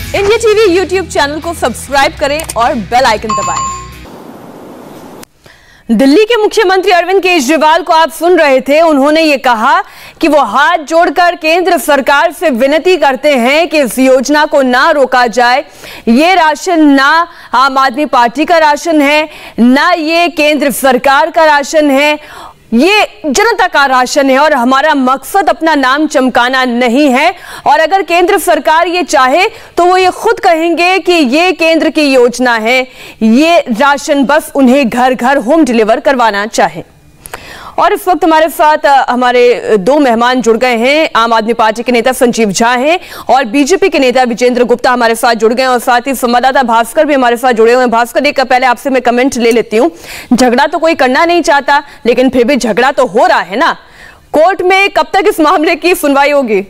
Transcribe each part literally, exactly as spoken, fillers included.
India TV YouTube channel को subscribe करें और बेल आइकन दबाएं। दिल्ली के मुख्यमंत्री अरविंद केजरीवाल को आप सुन रहे थे। उन्होंने ये कहा कि वो हाथ जोड़कर केंद्र सरकार से विनती करते हैं कि इस योजना को ना रोका जाए। ये राशन ना आम आदमी पार्टी का राशन है, ना ये केंद्र सरकार का राशन है, ये जनता का राशन है और हमारा मकसद अपना नाम चमकाना नहीं है। और अगर केंद्र सरकार ये चाहे तो वो ये खुद कहेंगे कि ये केंद्र की योजना है, ये राशन बस उन्हें घर घर होम डिलीवर करवाना चाहे। और इस वक्त हमारे साथ हमारे दो मेहमान जुड़ गए हैं। आम आदमी पार्टी के नेता संजीव झा हैं और बीजेपी के नेता विजेंद्र गुप्ता हमारे साथ जुड़ गए हैं और साथ ही संवाददाता भास्कर भी हमारे साथ जुड़े हुए हैं। भास्कर, एक पहले आपसे मैं कमेंट ले लेती हूँ। झगड़ा तो कोई करना नहीं चाहता, लेकिन फिर भी झगड़ा तो हो रहा है ना। कोर्ट में कब तक इस मामले की सुनवाई होगी?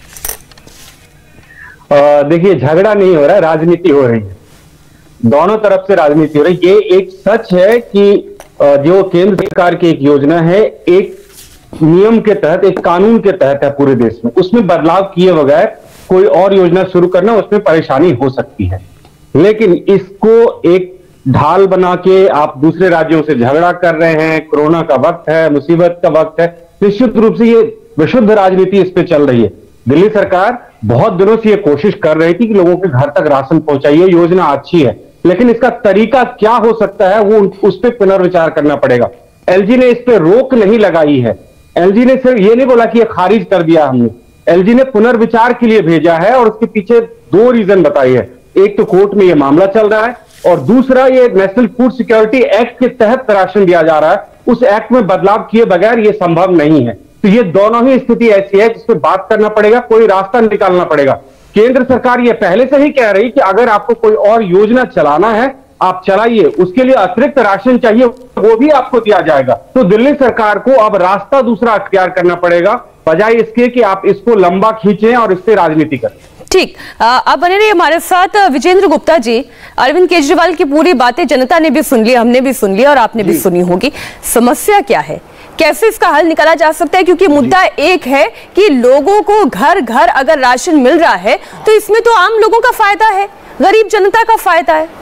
देखिए, झगड़ा नहीं हो रहा है, राजनीति हो रही है। दोनों तरफ से राजनीति हो रही है। ये एक सच है कि जो केंद्र सरकार की एक योजना है, एक नियम के तहत, एक कानून के तहत है पूरे देश में, उसमें बदलाव किए बगैर कोई और योजना शुरू करना, उसमें परेशानी हो सकती है। लेकिन इसको एक ढाल बना के आप दूसरे राज्यों से झगड़ा कर रहे हैं। कोरोना का वक्त है, मुसीबत का वक्त है, निश्चित रूप से ये विशुद्ध राजनीति इस पे चल रही है। दिल्ली सरकार बहुत दिनों से ये कोशिश कर रही थी कि लोगों के घर तक राशन पहुंचाइए, योजना अच्छी है, लेकिन इसका तरीका क्या हो सकता है वो उस पर पुनर्विचार करना पड़ेगा। एलजी ने इस पे रोक नहीं लगाई है। एलजी ने सिर्फ ये नहीं बोला कि ये खारिज कर दिया हमने, एलजी ने पुनर्विचार के लिए भेजा है और उसके पीछे दो रीजन बताई है। एक तो कोर्ट में ये मामला चल रहा है और दूसरा ये नेशनल फूड सिक्योरिटी एक्ट के तहत राशन दिया जा रहा है। उस एक्ट में बदलाव किए बगैर ये संभव नहीं है। तो ये दोनों ही स्थिति ऐसी है जिसपे बात करना पड़ेगा, कोई रास्ता निकालना पड़ेगा। केंद्र सरकार ये पहले से ही कह रही कि अगर आपको कोई और योजना चलाना है आप चलाइए, उसके लिए अतिरिक्त राशन चाहिए वो भी आपको दिया जाएगा। तो दिल्ली सरकार को अब रास्ता दूसरा अख्तियार करना पड़ेगा, बजाय इसके कि आप इसको लंबा खींचें और इससे राजनीति करें। ठीक, अब बने रहिए हमारे साथ विजेंद्र गुप्ता जी। अरविंद केजरीवाल की पूरी बातें जनता ने भी सुन ली, हमने भी सुन लिया और आपने भी सुनी होगी। समस्या क्या है, कैसे इसका हल निकाला जा सकता है? क्योंकि मुद्दा एक है कि लोगों को घर घर अगर राशन मिल रहा है तो इसमें तो आम लोगों का फायदा है, गरीब जनता का फायदा है।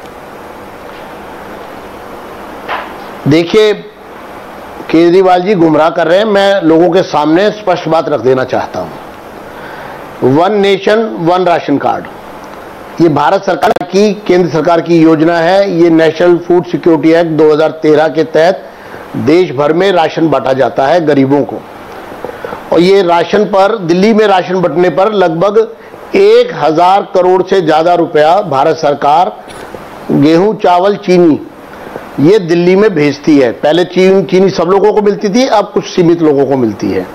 देखिए, केजरीवाल जी गुमराह कर रहे हैं। मैं लोगों के सामने स्पष्ट बात रख देना चाहता हूं। One nation one ration card, ये भारत सरकार की, केंद्र सरकार की योजना है। ये नेशनल फूड सिक्योरिटी एक्ट दो हज़ार तेरह के तहत देश भर में राशन बांटा जाता है गरीबों को। और ये राशन पर, दिल्ली में राशन बंटने पर लगभग एक हजार करोड़ से ज्यादा रुपया भारत सरकार गेहूं, चावल, चीनी ये दिल्ली में भेजती है। पहले चीनी चीनी सब लोगों को मिलती थी, अब कुछ सीमित लोगों को मिलती है।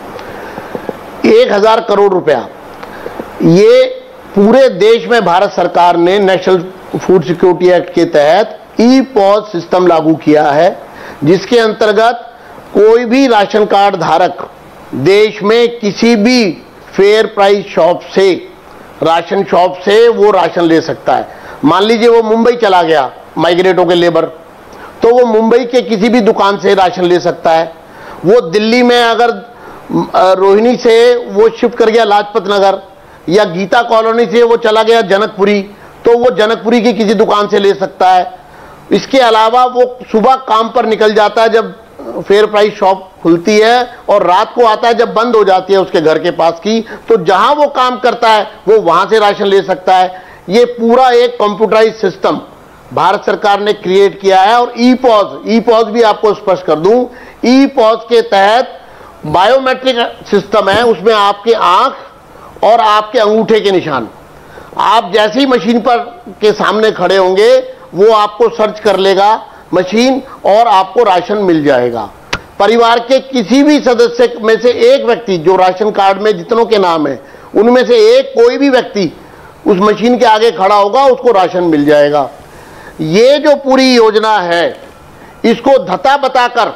एक हजार करोड़ रुपया ये पूरे देश में भारत सरकार ने नेशनल फूड सिक्योरिटी एक्ट के तहत ई पॉज सिस्टम लागू किया है, जिसके अंतर्गत कोई भी राशन कार्ड धारक देश में किसी भी फेयर प्राइस शॉप से, राशन शॉप से वो राशन ले सकता है। मान लीजिए वो मुंबई चला गया, माइग्रेट होकर लेबर, तो वो मुंबई के किसी भी दुकान से राशन ले सकता है। वो दिल्ली में अगर रोहिणी से वो शिफ्ट कर गया लाजपत नगर, या गीता कॉलोनी से वो चला गया जनकपुरी, तो वो जनकपुरी की किसी दुकान से ले सकता है। इसके अलावा वो सुबह काम पर निकल जाता है जब फेयर प्राइस शॉप खुलती है, और रात को आता है जब बंद हो जाती है उसके घर के पास की, तो जहां वो काम करता है वो वहां से राशन ले सकता है। ये पूरा एक कंप्यूटराइज सिस्टम भारत सरकार ने क्रिएट किया है। और ई पॉज, ई पॉज भी आपको स्पष्ट कर दूं, ई पॉज के तहत बायोमेट्रिक सिस्टम है। उसमें आपके आंख और आपके अंगूठे के निशान, आप जैसे ही मशीन पर के सामने खड़े होंगे वो आपको सर्च कर लेगा मशीन और आपको राशन मिल जाएगा। परिवार के किसी भी सदस्य में से एक व्यक्ति, जो राशन कार्ड में जितनों के नाम है उनमें से एक कोई भी व्यक्ति उस मशीन के आगे खड़ा होगा, उसको राशन मिल जाएगा। ये जो पूरी योजना है इसको धता बताकर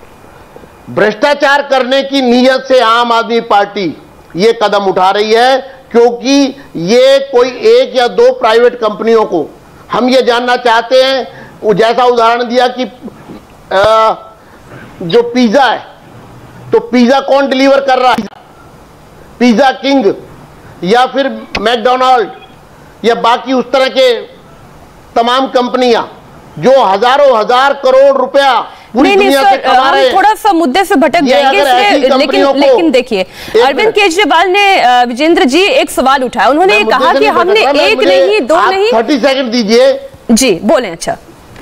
भ्रष्टाचार करने की नीयत से आम आदमी पार्टी ये कदम उठा रही है, क्योंकि ये कोई एक या दो प्राइवेट कंपनियों को, हम ये जानना चाहते हैं, जैसा उदाहरण दिया कि आ, जो पिज्जा है, तो पिज्जा कौन डिलीवर कर रहा है? पिज्जा किंग या फिर मैकडोनाल्ड या बाकी उस तरह के तमाम कंपनियां जो हजारों हजार करोड़ रुपया पूरी दुनिया से कमा रहे हैं। थोड़ा सा मुद्दे से भटक जाएंगे, लेकिन लेकिन देखिए अरविंद केजरीवाल ने, विजेंद्र जी, एक सवाल उठाया। उन्होंने ये कहा कि हमने एक नहीं दो नहीं, थर्टी सेकंड दीजिए जी, बोले। अच्छा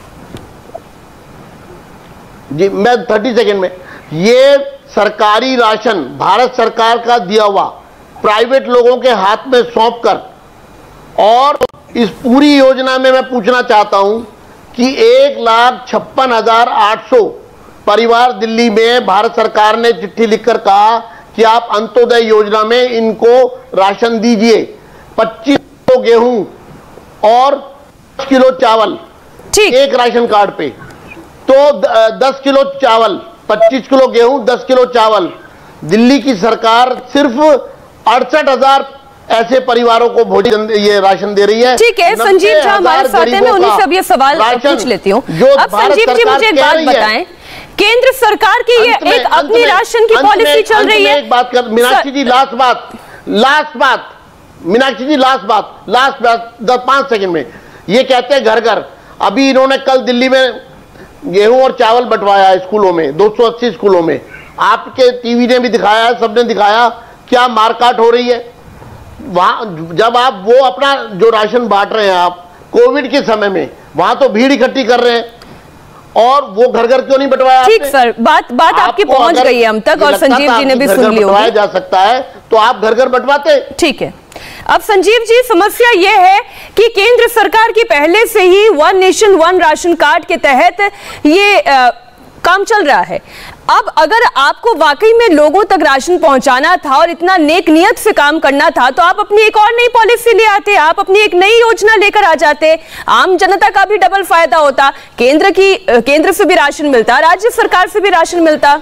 जी, मैं थर्टी सेकंड में, ये सरकारी राशन भारत सरकार का दिया हुआ प्राइवेट लोगों के हाथ में सौंप कर, और इस पूरी योजना में मैं पूछना चाहता हूं कि एक लाख छप्पन हजार आठ सौ परिवार दिल्ली में भारत सरकार ने चिट्ठी लिखकर कहा कि आप अंत्योदय योजना में इनको राशन दीजिए। पच्चीस किलो गेहूं और दस किलो चावल एक राशन कार्ड पे, तो दस किलो चावल, पच्चीस किलो गेहूं, दस किलो चावल। दिल्ली की सरकार सिर्फ अड़सठ हजार ऐसे परिवारों को भोजन, ये राशन दे रही है। ठीक है, संजीव झा हमारे साथ हैं, मैं उन्हीं से अब ये सवाल पूछ लेती हूँ। अब संजीव जी मुझे एक बात बताएं, केंद्र सरकार की ये एक अपनी राशन की पॉलिसी चल रही है। एक बात कर मीनाक्षी जी, लास्ट बात, लास्ट बात मीनाक्षी जी, लास्ट बात, लास्ट बात दस पांच सेकंड में। ये कहते हैं घर घर, अभी इन्होंने कल दिल्ली में गेहूं और चावल बंटवाया स्कूलों में, दो सौ अस्सी स्कूलों में। आपके टीवी ने भी दिखाया है, सबने दिखाया क्या मारकाट हो रही है वहां। जब आप वो अपना जो राशन बांट रहे हैं आप कोविड के समय में, वहां तो भीड़ इकट्ठी कर रहे हैं, और वो घर घर क्यों नहीं बंटवाया? ठीक सर, बात बात आपकी पहुंच गई है हम तक, और संजीव जी ने भी सुन लिया। बंटवाया जा सकता है तो आप घर घर बंटवाते। ठीक है, अब संजीव जी, समस्या यह है कि केंद्र सरकार की पहले से ही one nation one ration card के तहत ये आ, काम चल रहा है। अब अगर आपको वाकई में लोगों तक राशन पहुंचाना था और इतना नेक नियत से काम करना था, तो आप अपनी एक और नई पॉलिसी ले आते, आप अपनी एक नई योजना लेकर आ जाते, आम जनता का भी डबल फायदा होता, केंद्र की केंद्र से भी राशन मिलता, राज्य सरकार से भी राशन मिलता।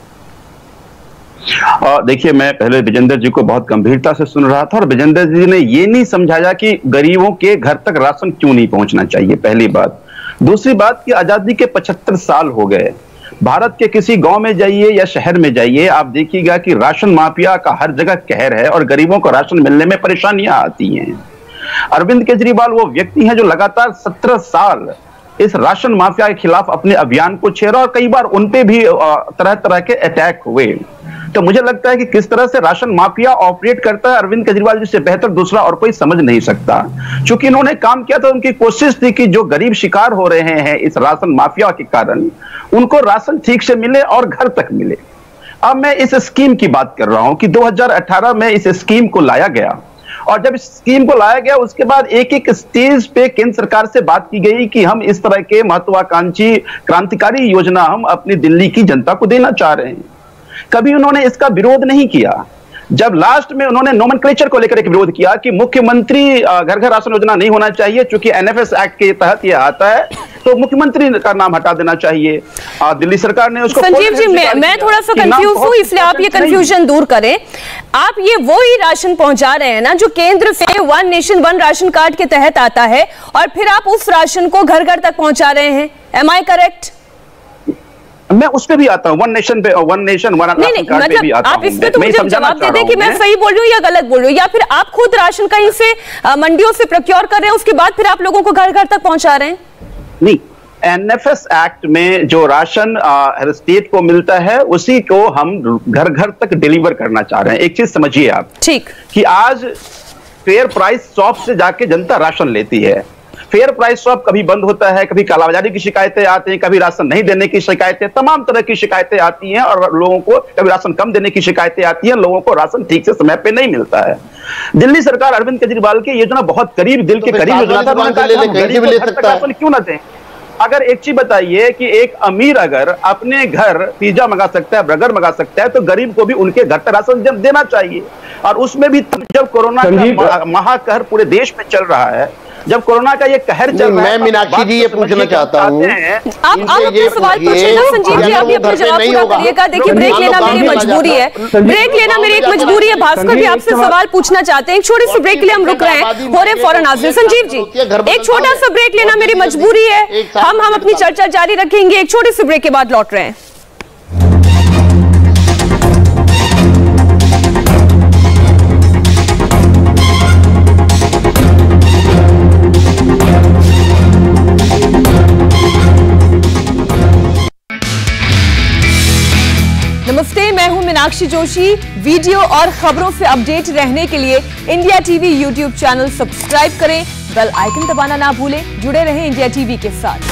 देखिए, मैं पहले विजेंद्र जी को बहुत गंभीरता से सुन रहा था, और विजेंद्र जी ने ये नहीं समझाया कि गरीबों के घर तक राशन क्यों नहीं पहुंचना चाहिए, पहली बात। दूसरी बात कि आजादी के पचहत्तर साल हो गए, भारत के किसी गांव में जाइए या शहर में जाइए, आप देखिएगा कि राशन माफिया का हर जगह कहर है और गरीबों को राशन मिलने में परेशानियां आती हैं। अरविंद केजरीवाल वो व्यक्ति हैं जो लगातार सत्रह साल इस राशन माफिया के खिलाफ अपने अभियान को छेड़ा, और कई बार उनपे भी तरह तरह के अटैक हुए। तो मुझे लगता है कि किस तरह से राशन माफिया ऑपरेट करता है, अरविंद केजरीवाल जी से बेहतर दूसरा और कोई समझ नहीं सकता। क्योंकि इन्होंने काम किया था, उनकी कोशिश थी कि जो गरीब शिकार हो रहे हैं इस राशन माफिया के कारण, उनको राशन ठीक से मिले और घर तक मिले। अब मैं इस स्कीम की बात कर रहा हूं कि दो हज़ार अठारह में इस स्कीम को लाया गया, और जब इस स्कीम को लाया गया उसके बाद एक एक स्टेज पे केंद्र सरकार से बात की गई कि हम इस तरह के महत्वाकांक्षी क्रांतिकारी योजना हम अपनी दिल्ली की जनता को देना चाह रहे हैं। कभी उन्होंने इसका विरोध नहीं किया। जब लास्ट में उन्होंने नोमेनक्लेचर को लेकर एक विरोध किया कि मुख्यमंत्री घर घर राशन योजना नहीं होना चाहिए, क्योंकि एनएफएस एक्ट के तहत यह आता है, तो मुख्यमंत्री का नाम हटा देना चाहिए। दिल्ली सरकार ने उसको। संजीव जी, मैं मैं थोड़ा सा कंफ्यूज हूं, इसलिए आप ये कंफ्यूजन दूर करें। आप ये वो ही राशन पहुंचा रहे हैं ना जो केंद्र से one nation one ration card के तहत आता है, और फिर आप उस राशन को घर घर तक पहुंचा रहे हैं। Am I correct? मैं उस पे भी आता हूं, वन नेशन पे, one nation one ration card पे भी आता हूं। आप इस पे तो मुझे जवाब दे दें कि मैं सही बोल रही हूं या गलत बोल रही हूं, या फिर आप खुद राशन कहीं से मंडियों से प्रोक्योर कर रहे हैं, उसके बाद फिर आप लोगों को घर घर तक पहुंचा रहे हैं? नहीं, एनएफएस एक्ट में जो राशन हर स्टेट को मिलता है उसी को हम घर घर तक डिलीवर करना चाह रहे हैं। एक चीज समझिए आप, ठीक, कि आज फेयर प्राइस शॉप से जाके जनता राशन लेती है। फेयर प्राइस शॉप कभी बंद होता है, कभी कालाबाजारी की शिकायतें आती हैं, कभी राशन नहीं देने की शिकायतें, तमाम तरह की शिकायतें आती हैं, और लोगों को कभी राशन कम देने की शिकायतें आती हैं, लोगों को राशन ठीक से समय पे नहीं मिलता है। दिल्ली सरकार अरविंद केजरीवाल की योजना बहुत करीब, दिल के करीब योजना था। राशन क्यों ना दें? अगर एक चीज बताइए कि एक अमीर अगर अपने घर पिज्जा मंगा सकता है, बर्गर मंगा सकता है, तो गरीब को भी उनके घर तक राशन देना चाहिए। और उसमें भी जब कोरोना का महाकहर पूरे देश में चल रहा है, जब कोरोना का ये कहर चल रहा है, मैं मीनाक्षी जी ये पूछना चाहता हूँ, आप आप अपने सवाल पूछिए ना संजीव जी, आप ये अपना जवाब पूरा करिएगा। देखिए, ब्रेक लेना मेरी मजबूरी है, ब्रेक लेना मेरी एक मजबूरी है। भास्कर भी आपसे सवाल पूछना चाहते हैं, एक छोटी सी ब्रेक के लिए हम रुक रहे हैं, हो रहे फौरन हाजिर। संजीव जी, एक छोटा सा ब्रेक लेना मेरी मजबूरी है, हम हम अपनी चर्चा जारी रखेंगे, एक छोटी सी ब्रेक के बाद लौट रहे हैं। मीनाक्षी जोशी। वीडियो और खबरों से अपडेट रहने के लिए India TV YouTube channel subscribe करें, बेल आइकन दबाना ना भूलें। जुड़े रहें इंडिया टीवी के साथ।